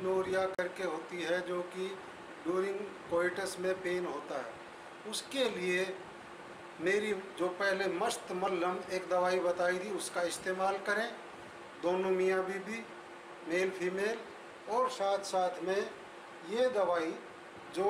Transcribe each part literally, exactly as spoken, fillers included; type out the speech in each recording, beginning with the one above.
डिस्नोरिया करके होती है, जो कि ड्यूरिंग कोइटस में पेन होता है। उसके लिए मेरी जो पहले मस्त मल्लम एक दवाई बताई थी उसका इस्तेमाल करें, दोनों मियाँ बीबी, मेल फीमेल। और साथ साथ में ये दवाई जो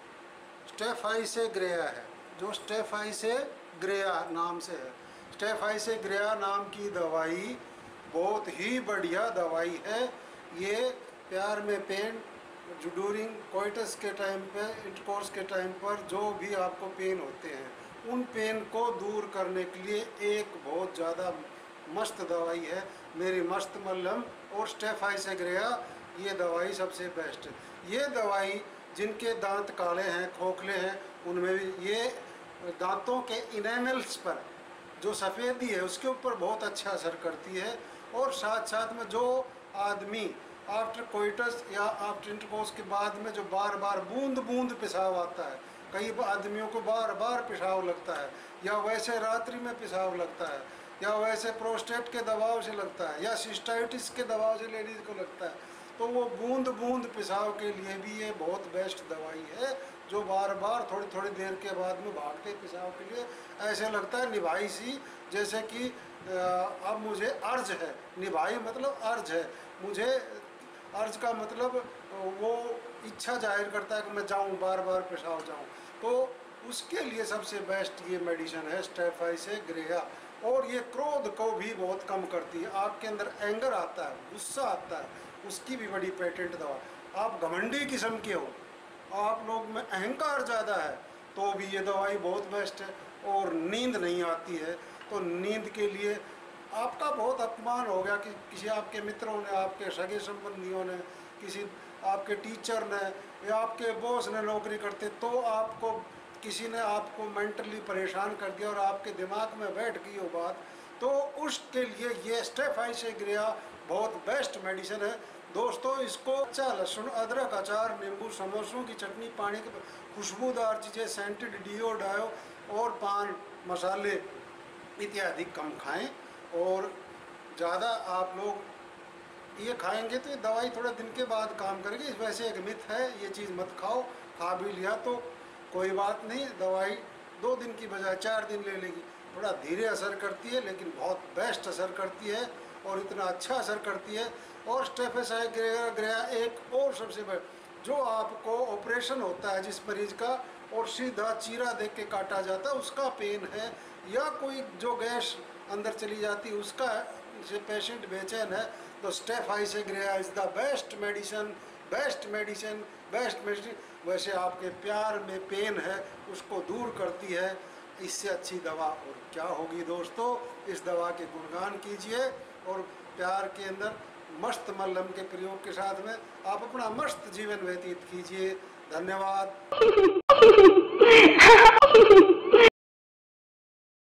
स्टेफाइसेग्रेया है, जो स्टेफाइसेग्रेया नाम से है, स्टेफाइसेग्रेया नाम की दवाई बहुत ही बढ़िया दवाई है। ये प्यार में पेन, जो ड्यूरिंग कोइटस के टाइम पे, इंटरकोर्स के टाइम पर जो भी आपको पेन होते हैं, उन पेन को दूर करने के लिए एक बहुत ज़्यादा मस्त दवाई है मेरी मस्त मल्लम और स्टेफाइसेग्रेया। ये दवाई सबसे बेस्ट है। ये दवाई जिनके दांत काले हैं, खोखले हैं, उनमें भी ये दांतों के इनेमल्स पर जो सफ़ेदी है उसके ऊपर बहुत अच्छा असर करती है। और साथ साथ में जो आदमी आफ्टर कोइटस या आफ्टर इंटरकोर्स के बाद में जो बार बार बूंद बूंद पेशाब आता है, कई आदमियों को बार बार पेशाब लगता है, या वैसे रात्रि में पेशाब लगता है, या वैसे प्रोस्टेट के दबाव से लगता है, या सिस्टाइटिस के दबाव से लेडीज़ को लगता है, तो वो बूंद बूंद पेशाब के लिए भी ये बहुत बेस्ट दवाई है। जो बार बार थोड़ी थोड़ी देर के बाद में भागते पेशाब के लिए ऐसे लगता है निभाई सी, जैसे कि अब मुझे अर्ज है, निभाई मतलब अर्ज है, मुझे अर्ज का मतलब वो इच्छा जाहिर करता है कि मैं जाऊं, बार बार पेशाब जाऊं, तो उसके लिए सबसे बेस्ट ये मेडिसिन है स्टेफाइसेग्रेया। और ये क्रोध को भी बहुत कम करती है। आपके अंदर एंगर आता है, गुस्सा आता है, उसकी भी बड़ी पेटेंट दवा। आप घमंडी किस्म के हो, आप लोग में अहंकार ज़्यादा है, तो भी ये दवाई बहुत बेस्ट है। और नींद नहीं आती है, तो नींद के लिए आपका बहुत अपमान हो गया कि किसी आपके मित्रों ने, आपके सगे संबंधियों ने, किसी आपके टीचर ने या आपके बॉस ने नौकरी करते, तो आपको किसी ने आपको मेंटली परेशान कर दिया और आपके दिमाग में बैठ गई वो बात, तो उसके लिए ये स्टेफाइसेग्रेया बहुत बेस्ट मेडिसिन है दोस्तों। इसको अच्छा लहसुन, अदरक, अचार, नींबू, समोसों की चटनी, पानी के खुशबूदार चीज़ें, सेंटेड डिओ डायो और पान मसाले इत्यादि कम खाएं। और ज़्यादा आप लोग ये खाएंगे तो ये दवाई थोड़े दिन के बाद काम करेगी। वैसे एक मिथ है, ये चीज़ मत खाओ, खा भी लिया तो कोई बात नहीं, दवाई दो दिन की बजाय चार दिन ले लेगी। थोड़ा धीरे असर करती है लेकिन बहुत बेस्ट असर करती है और इतना अच्छा असर करती है। और स्टेफाइसेग्रेया एक और सबसे बड़ा, जो आपको ऑपरेशन होता है जिस मरीज का और सीधा चीरा देख के काटा जाता है उसका पेन है, या कोई जो गैस अंदर चली जाती है उसका से पेशेंट बेचैन है, तो staphysagria is the best medicine, best medicine, best medicine. वैसे आपके प्यार में पेन है उसको दूर करती है, इससे अच्छी दवा और क्या होगी दोस्तों। इस दवा के गुणगान कीजिए और प्यार के अंदर मस्त मल्लम के प्रयोग के साथ में आप अपना मस्त जीवन व्यतीत कीजिए। धन्यवाद।